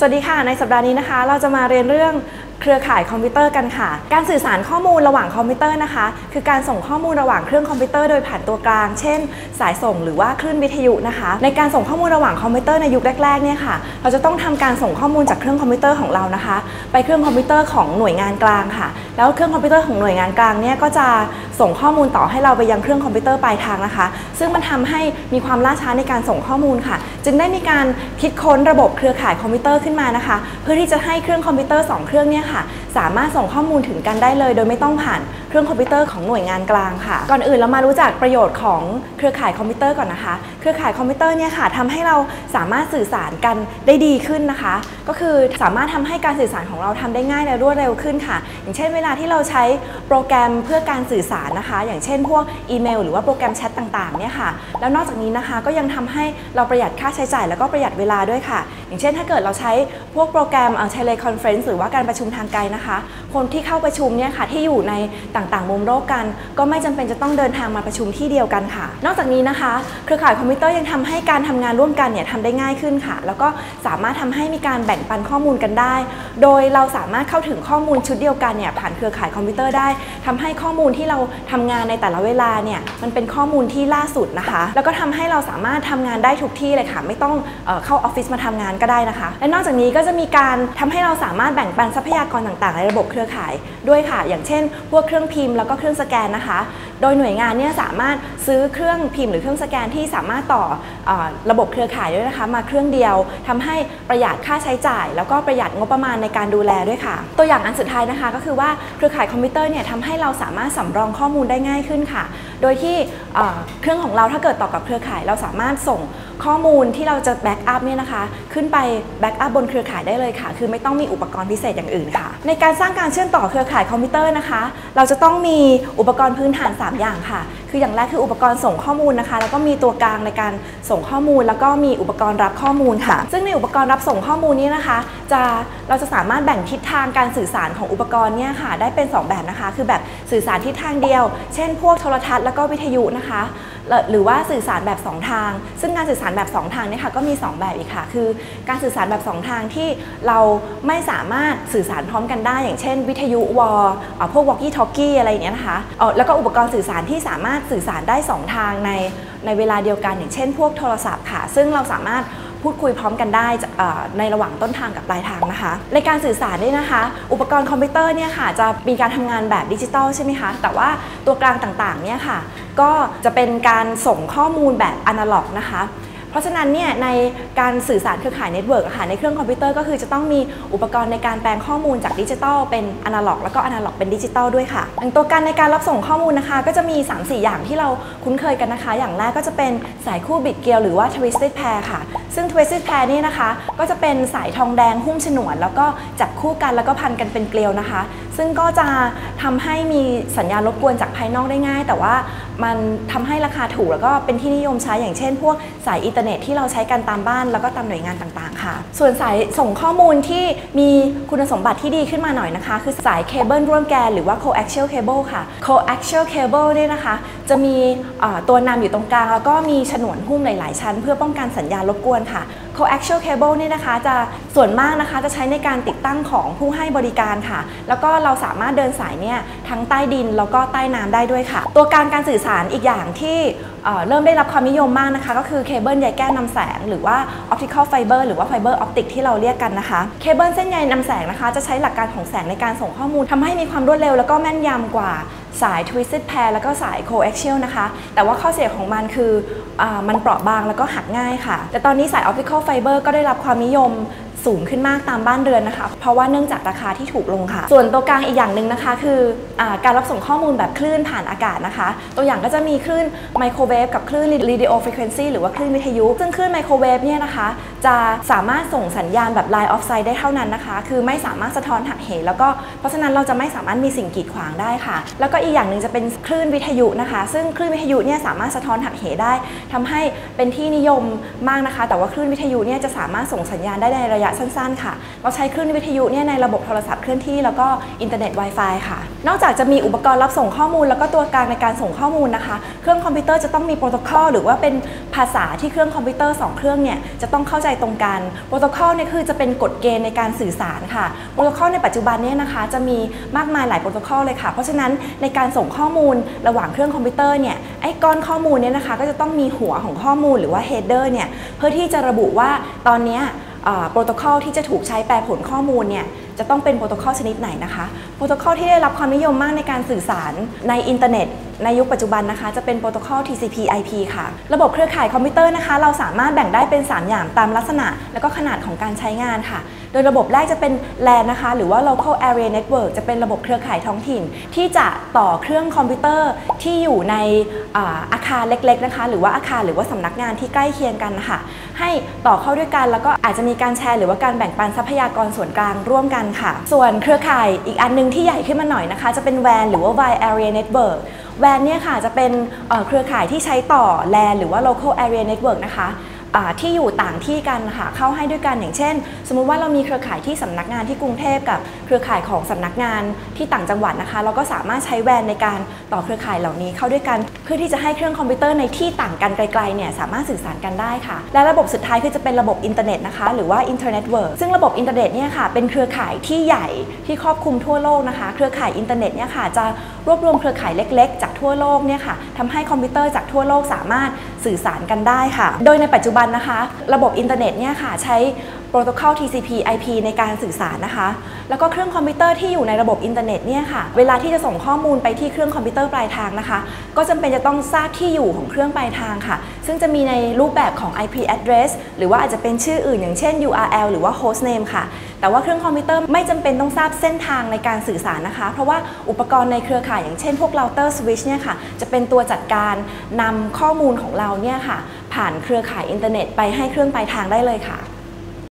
วัสดีค่ะในสัปดาห์นี้นะคะเราจะมาเรียนเรื่องเครือข่ายคอมพิวเตอร์กันค่ะการสื่อสารข้อมูลระหว่างคอมพิวเตอร์นะคะคือการส่งข้อมูลระหว่างเครื่องคอมพิวเตอร์โดยผ่านตัวกลางเช่นสายส่งหรือว่าคลื่นวิทยุนะคะในการส่งข้อมูลระหว่างคอมพิวเตอร์ในยุคแรกๆเนี่ยค่ะเราจะต้องทำการส่งข้อมูลจากเครื่องคอมพิวเตอร์ของเรานะคะไปเครื่องคอมพิวเตอร์ของหน่วยงานกลางค่ะแล้วเครื่องคอมพิวเตอร์ของหน่วยงานกลางเนี่ยก็จะส่งข้อมูลต่อให้เราไปยังเครื่องคอมพิวเตอร์ปลายทางนะคะซึ่งมันทำให้มีความล่าช้าในการส่งข้อมูลค่ะจึงได้มีการคิดค้นระบบเครือข่ายคอมพิวเตอร์ขึ้นมานะคะเพื่อที่จะให้เครื่องคอมพิวเตอร์2เครื่องเนี่ยค่ะสามารถส่งข้อมูลถึงกันได้เลยโดยไม่ต้องผ่านเครื่องคอมพิวเตอร์ของหน่วยงานกลางค่ะก่อนอื่นเรามารู้จักประโยชน์ของเครือข่ายคอมพิวเตอร์ก่อนนะคะเครือข่ายคอมพิวเตอร์เนี่ยค่ะทำให้เราสามารถสื่อสารกันได้ดีขึ้นนะคะก็คือสามารถทำให้การสื่อสารของเราทำได้ง่ายและรวดเร็วขึ้นค่ะอย่างเช่นเวลาที่เราใช้โปรแกรมเพื่อการสื่อสารนะคะอย่างเช่นพวกอีเมลหรือว่าโปรแกรมแชทต่างๆเนี่ยค่ะแล้วนอกจากนี้นะคะก็ยังทำให้เราประหยัดค่าใช้จ่ายแล้วก็ประหยัดเวลาด้วยค่ะอย่างเช่นถ้าเกิดเราใช้พวกโปรแกรมเทเลคอนเฟรนซ์หรือว่าการประชุมทางไกลนะคะคนที่เข้าประชุมเนี่ยค่ะที่อยู่ในต่างๆมุมโลกกันก็ไม่จำเป็นจะต้องเดินทางมาประชุมที่เดียวกันค่ะนอกจากนี้นะคะเครือข่ายคอมพิวเตอร์ยังทำให้การทำงานร่วมกันเนี่ยทำได้ง่ายขึ้นค่ะแล้วก็สามารถทำให้มีการแบ่งปันข้อมูลกันได้โดยเราสามารถเข้าถึงข้อมูลชุดเดียวกันเนี่ยผ่านเครือข่ายคอมพิวเตอร์ได้ทำให้ข้อมูลที่เราทำงานในแต่ละเวลาเนี่ยมันเป็นข้อมูลที่ล่าสุดนะคะแล้วก็ทำให้เราสามารถทำงานได้ทุกที่เลยค่ะไม่ต้องเข้าออฟฟิศมาทำงานก็ได้นะคะและนอกจากนี้ก็จะมีการทำให้เราสามารถแบ่งปันทรัพยากรต่างๆในระบบเครือข่ายด้วยค่ะอย่างเช่นพวกเครื่องพิมพ์แล้วก็เครื่องสแกนนะคะโดยหน่วยงานเนี่ยสามารถซื้อเครื่องพิมพ์หรือเครื่องสแกนที่สามารถต่อระบบเครือข่ายด้วยนะคะมาเครื่องเดียวทำให้ประหยัดค่าใช้จ่ายแล้วก็ประหยัดงบประมาณในการดูแลด้วยค่ะตัวอย่างอันสุดท้ายนะคะก็คือว่าเครือข่ายคอมพิวเตอร์เนี่ยทำให้เราสามารถสำรองข้อมูลได้ง่ายขึ้นค่ะโดยที่เครื่องของเราถ้าเกิดต่อกับเครือข่ายเราสามารถส่งข้อมูลที่เราจะแบ็กอัพเนี่ยนะคะขึ้นไปแบ็กอัพบนเครือข่ายได้เลยค่ะคือไม่ต้องมีอุปกรณ์พิเศษอย่างอื่นค่ะในการสร้างการเชื่อมต่อเครือข่ายคอมพิวเตอร์นะคะเราจะต้องมีอุปกรณ์พื้นฐาน3อย่างค่ะคืออย่างแรกคืออุปกรณ์ส่งข้อมูลนะคะแล้วก็มีตัวกลางในการส่งข้อมูลแล้วก็มีอุปกรณ์รับข้อมูลค่ะซึ่งในอุปกรณ์รับส่งข้อมูลนี้นะคะเราจะสามารถแบ่งทิศทางการสื่อสารของอุปกรณ์เนี่ยค่ะได้เป็น2แบบนะคะคือแบบสื่อสารทิศทางเดียวเช่นพวกโทรทัศน์แล้วก็วิทยุนะคะหรือว่าสื่อสารแบบ2ทางซึ่งการสื่อสารแบบ2ทางเนี่ยค่ะก็มี2แบบอีกค่ะคือการสื่อสารแบบ2ทางที่เราไม่สามารถสื่อสารพร้อมกันได้อย่างเช่นวิทยุพวก walkie talkie อะไรอย่างเงี้ยนะคะแล้วก็อุปกรณ์สื่อสารที่สามารถสื่อสารได้2ทางในเวลาเดียวกันอย่างเช่นพวกโทรศัพท์ค่ะซึ่งเราสามารถพูดคุยพร้อมกันได้ในระหว่างต้นทางกับปลายทางนะคะในการสื่อสารนี่นะคะอุปกรณ์คอมพิวเตอร์เนี่ยค่ะจะมีการทำงานแบบดิจิตอลใช่ไหมคะแต่ว่าตัวกลางต่างๆเนี่ยค่ะก็จะเป็นการส่งข้อมูลแบบอนาล็อกนะคะเพราะฉะนั้นเนี่ยในการสื่อสารเครือข่ายเน็ตเวิร์กค่ะในเครื่องคอมพิวเตอร์ก็คือจะต้องมีอุปกรณ์ในการแปลงข้อมูลจากดิจิตอลเป็นอนาล็อกแล้วก็อนาล็อกเป็นดิจิตอลด้วยค่ะอย่างตัวการในการรับส่งข้อมูลนะคะก็จะมี 3-4 อย่างที่เราคุ้นเคยกันนะคะอย่างแรกก็จะเป็นสายคู่บิดเกลียวหรือว่า twisted pair ค่ะซึ่ง twisted pair นี่นะคะก็จะเป็นสายทองแดงหุ้มฉนวนแล้วก็จับคู่กันแล้วก็พันกันเป็นเกลียวนะคะซึ่งก็จะทำให้มีสัญญาณรบกวนจากภายนอกได้ง่ายแต่ว่ามันทำให้ราคาถูกแล้วก็เป็นที่นิยมใช้อย่างเช่นพวกสายอินเทอร์เน็ตที่เราใช้กันตามบ้านแล้วก็ตามหน่วยงานต่างๆค่ะส่วนสายส่งข้อมูลที่มีคุณสมบัติที่ดีขึ้นมาหน่อยนะคะคือสายเคเบิลร่วมแกนหรือว่า coaxial cable ค่ะ coaxial cable เนี่ยนะคะจะมีตัวนำอยู่ตรงกลางแล้วก็มีฉนวนหุ้มหลายๆชั้นเพื่อป้องกันสัญญาณรบกวนค่ะ coaxial cable เนี่ยนะคะจะส่วนมากนะคะจะใช้ในการติดตั้งของผู้ให้บริการค่ะแล้วก็เราสามารถเดินสายเนี่ยทั้งใต้ดินแล้วก็ใต้น้ำได้ด้วยค่ะตัวการสื่อสารอีกอย่างที่เริ่มได้รับความนิยมมากนะคะก็คือเคเบิลใยแก้วนำแสงหรือว่า optical fiber หรือว่า fiber optic ที่เราเรียกกันนะคะเคเบิลเส้นใยนำแสงนะคะจะใช้หลักการของแสงในการส่งข้อมูลทำให้มีความรวดเร็วแล้วก็แม่นยำกว่าสาย twisted pair แล้วก็สาย coaxial นะคะแต่ว่าข้อเสียของมันคือมันเปราะบางแล้วก็หักง่ายค่ะแต่ตอนนี้สาย optical fiber ก็ได้รับความนิยมสูงขึ้นมากตามบ้านเรือนนะคะเพราะว่าเนื่องจากราคาที่ถูกลงค่ะส่วนตัวกลางอีกอย่างหนึ่งนะคะคือการรับส่งข้อมูลแบบคลื่นผ่านอากาศนะคะตัวอย่างก็จะมีคลื่นไมโครเวฟกับคลื่น radio frequency หรือว่าคลื่นวิทยุซึ่งคลื่นไมโครเวฟเนี่ยนะคะจะสามารถส่งสัญญาณแบบ line of sight ได้เท่านั้นนะคะคือไม่สามารถสะท้อนหักเหแล้วก็เพราะฉะนั้นเราจะไม่สามารถมีสิ่งกีดขวางได้ค่ะแล้วก็อีกอย่างหนึ่งจะเป็นคลื่นวิทยุนะคะซึ่งคลื่นวิทยุเนี่ยสามารถสะท้อนหักเหได้ทำให้เป็นที่นิยมมากนะคะแต่ว่าคลื่นวิทยุเนี่ยจะสามารถส่งสัญญาณได้ในระยะสั้นๆค่ะเราใช้คลื่นวิทยุเนี่ยในระบบโทรศัพท์เคลื่อนที่แล้วก็อินเทอร์เน็ต Wi-Fi ค่ะนอกจากจะมีอุปกรณ์รับส่งข้อมูลแล้วก็ตัวกลางในการส่งข้อมูลนะคะเครื่องคอมพิวเตอร์จะต้องมีโปรโตคอลหรือว่าเป็นภาษาที่เครื่องคอมพิวเตอร์2เครื่องเนี่ยจะต้องเข้าใจตรงกันโปรโตคอลเนี่ยคือจะเป็นกฎเกณฑ์ในการสื่อสารค่ะโปรโตคอลในปัจจุบันเนี่ยนะคะจะมีมากมายหลายโปรโตคอลเลยค่ะเพราะฉะนั้นในการส่งข้อมูลระหว่างเครื่องคอมพิวเตอร์เนี่ยไอ้ก้อนข้อมูลเนี่ยนะคะก็จะต้องมีหัวของข้อมูลหรือว่า header เนี่ยเพื่อที่จะระบุว่าตอนนี้โปรโตคอลที่จะถูกใช้แปลผลข้อมูลเนี่ยจะต้องเป็นโปรโตคอลชนิดไหนนะคะโปรโตคอลที่ได้รับความนิยมมากในการสื่อสารในอินเทอร์เน็ตในยุคปัจจุบันนะคะจะเป็นโปรโตคอล TCP/IP ค่ะระบบเครือข่ายคอมพิวเตอร์นะคะเราสามารถแบ่งได้เป็น3อย่างตามลักษณะและก็ขนาดของการใช้งานค่ะโดยระบบแรกจะเป็น LAN นะคะหรือว่า Local Area Network จะเป็นระบบเครือข่ายท้องถิ่นที่จะต่อเครื่องคอมพิวเตอร์ที่อยู่ในอาคารเล็กๆนะคะหรือว่าอาคารหรือว่าสำนักงานที่ใกล้เคียงกันนะคะให้ต่อเข้าด้วยกันแล้วก็อาจจะมีการแชร์หรือว่าการแบ่งปันทรัพยากรส่วนกลางร่วมกันค่ะส่วนเครือข่ายอีกอันนึงที่ใหญ่ขึ้นมาหน่อยนะคะจะเป็น WAN หรือว่า Wide Area Network WAN เนี่ยค่ะจะเป็นเครือข่ายที่ใช้ต่อ LAN หรือว่า Local Area Network นะคะที่อยู่ต่างที่กันค่ะเข้าให้ด้วยกันอย่างเช่นสมมุติว่าเรามีเครือข่ายที่สำนักงานที่กรุงเทพกับเครือข่ายของสำนักงานที่ต่างจังหวัดนะคะเราก็สามารถใช้แวนในการต่อเครือข่ายเหล่านี้เข้าด้วยกันเพื่อที่จะให้เครื่องคอมพิวเตอร์ในที่ต่างกันไกลๆเนี่ยสามารถสื่อสารกันได้ค่ะและระบบสุดท้ายคือจะเป็นระบบอินเทอร์เน็ตนะคะหรือว่าอินเทอร์เน็ตเวิร์กซึ่งระบบอินเทอร์เน็ตเนี่ยค่ะเป็นเครือข่ายที่ใหญ่ที่ครอบคลุมทั่วโลกนะคะเครือข่ายอินเทอร์เน็ตเนี่ยค่ะจะรวบรวมเครือข่ายเล็กๆจากทั่วโลกเนี่ยค่ะทำให้คอมพิวเตอร์จากทั่วโลกสามารถสื่อสารกันได้ค่ะโดยในปัจจุบันนะคะระบบอินเทอร์เน็ตเนี่ยค่ะใช้โปรโตคอล TCP/IP ในการสื่อสารนะคะแล้วก็เครื่องคอมพิวเตอร์ที่อยู่ในระบบอินเทอร์เน็ตเนี่ยค่ะเวลาที่จะส่งข้อมูลไปที่เครื่องคอมพิวเตอร์ปลายทางนะคะก็จำเป็นจะต้องทราบที่อยู่ของเครื่องปลายทางค่ะซึ่งจะมีในรูปแบบของ IP address หรือว่าอาจจะเป็นชื่ออื่นอย่างเช่น URL หรือว่า host name ค่ะแต่ว่าเครื่องคอมพิวเตอร์ไม่จำเป็นต้องทราบเส้นทางในการสื่อสารนะคะเพราะว่าอุปกรณ์ในเครือข่ายอย่างเช่นพวก router switch เนี่ยค่ะจะเป็นตัวจัดการนำข้อมูลของเราเนี่ยค่ะผ่านเครือข่ายอินเทอร์เน็ตไปให้เครื่องปลายทางได้เลยค่ะ